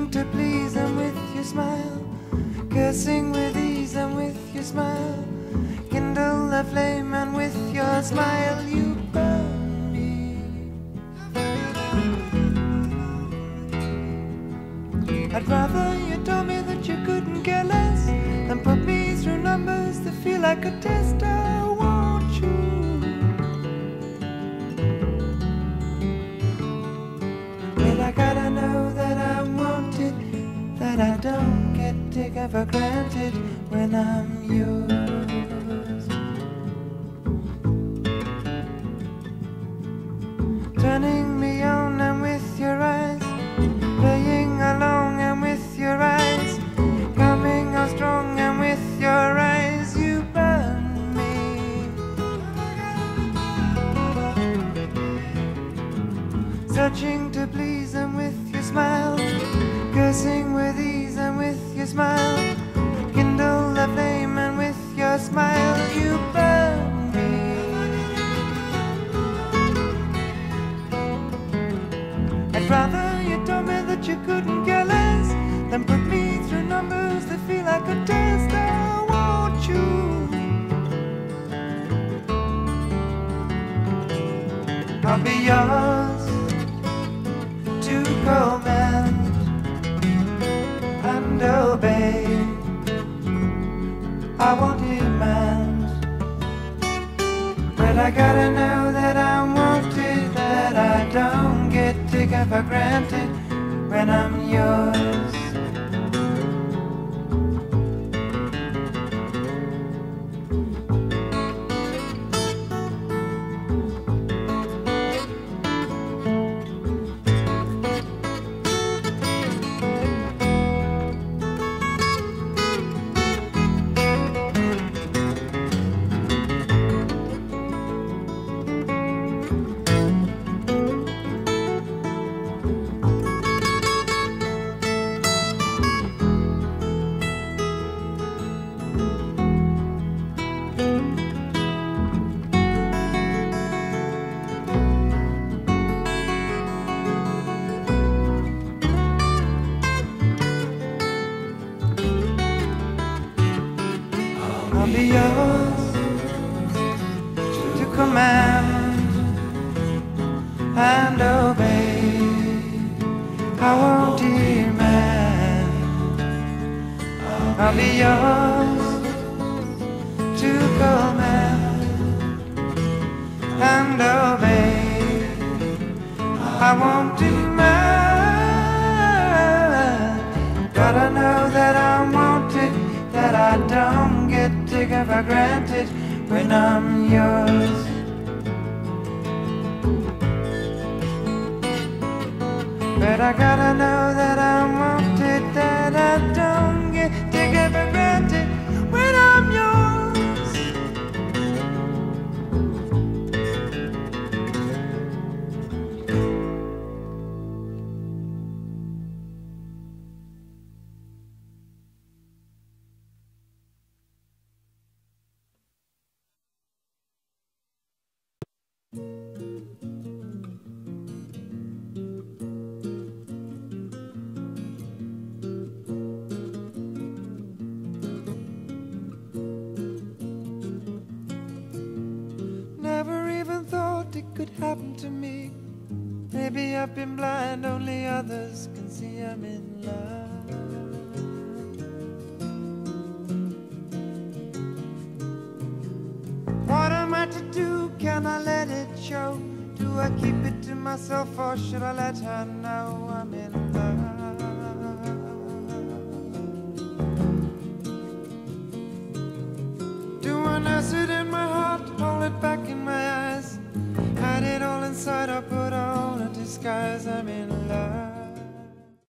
Searching to please and with your smile, cursing with ease and with your smile, kindle the flame and with your smile you burn me. I'd rather you told me that you couldn't care less than put me through numbers that feel like a test. I want you. Well, I gotta know that I want it, that I don't get taken for granted when I'm yours. Turning me on and with your eyes, playing along and with your eyes, coming on strong and with your eyes you burn me. Searching to please and with your smile, cursing with ease and with your smile, kindle the flame and with your smile you burn me. I'd rather you told me that you couldn't care less than put me through numbers that feel like a test. I want you. I'll be yours to command and obey. I won't demand, but I gotta know that I want it, that I don't get taken for granted when I'm yours. I'll be yours to command and obey. I won't demand. I'll be yours to command and obey. I won't demand. Gotta know that I want it, that I don't get taken for granted when I'm yours. But I gotta know that I want it, that I don't get taken for granted when I'm yours. Could happen to me. Maybe I've been blind, only others can see I'm in love. What am I to do? Can I let it show? Do I keep it to myself or should I let her know I'm in love? Do I nurse it in my heart, hold it back in my eyes, hide it all inside or put on a disguise? I'm